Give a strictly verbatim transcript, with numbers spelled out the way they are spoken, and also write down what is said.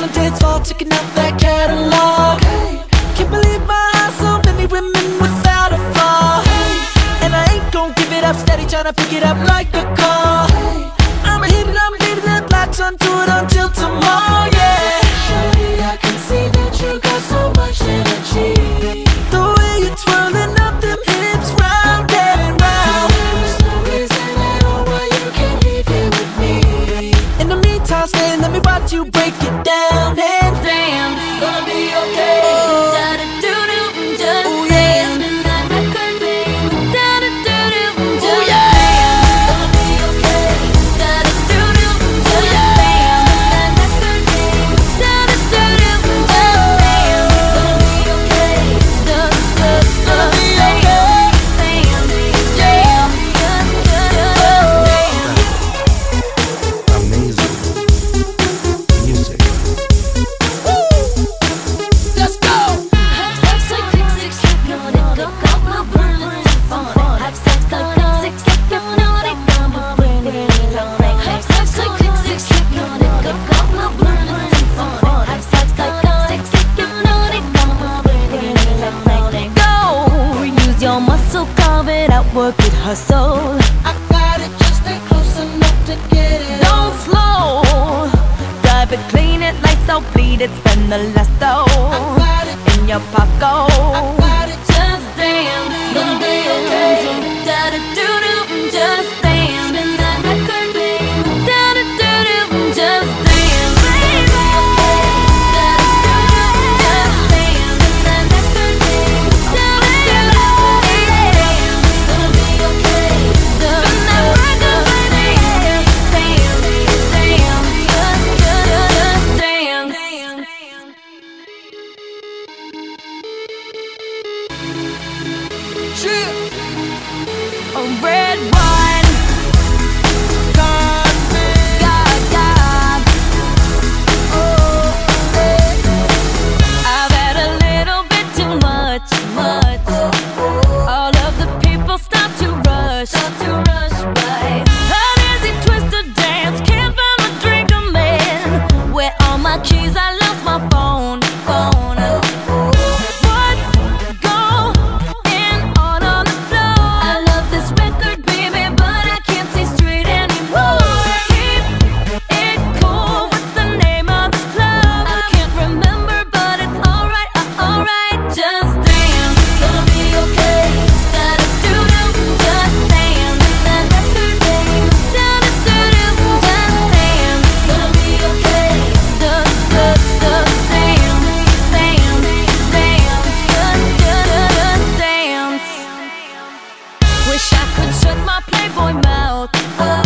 the dance floor, checking out that catalog. Hey, can't believe my eyes, so many women without a flaw. Hey, and I ain't gon' give it up, steady tryna pick it up like a call. Hey, I'ma hit it, I'ma hit it, latch onto it until tomorrow, yeah. Shawty, I can see that you got so much energy. The way you're twirling up them hips round and round. There's no reason at all why you can't leave here with me. In the meantime, stay, let me watch you break it down and dance. Gonna be okay. Oh. Da-da-doo-doo, just oh, yeah. Dance. Midnight record, baby. Da-da-doo-doo, just oh, yeah. Dance. Gonna be okay. Da-da-doo-doo, just oh, yeah. Dance. Midnight record, baby. Da-da-doo-doo, just dance. Gonna be okay. Da-da-doo-doo, gonna be okay. Dance, dance, just, just, just dance. Amazing music. Let's go. Have sex like click, six, click, on it, go, go, no burn, let's have fun. Have sex like click, six, click, on it, go, no burn, it on it. Have sex like click, six, click, on it, go, go, no burn, let's have fun. Have sex like click, six, click, on it, go, no burn, it on it. Go, use your muscle, carve it out, work it, hustle. I got it, just stay close enough to get it. Don't slow, dive it, clean it, lights out, bleed it, spend the last dough I got it, in your pocket. I got it, Just dance, gonna be okay. Da-da-doo-doo, just dance. Midnight record, baby. Da-da-doo-doo, just dance, baby. Da-da-doo-doo, just dance. Midnight record, baby. Da-da-doo-doo, dance. Gonna be okay. Midnight record, baby. Dance, dance, just, just, just dance. Chill. A red wine, God, God. Oh, I've had a little bit too much, much. All of the people stop to rush, to rush by. An easy twisted dance, can't find my drink, a man. Where are my keys? I lost my phone, phone. What's going on on the floor? I love this record, baby, but I can't see straight anymore. Keep it cool. What's the name of this club? I can't remember, but it's alright, uh, alright. Just dance, Gonna be okay. da-da-doo-doo, just dance. That record, baby, da-da-doo-doo, just dance. Gonna be okay. Da, da, da, dance, dance, dance, just, just dance. Wish I could shut my Playboy mouth.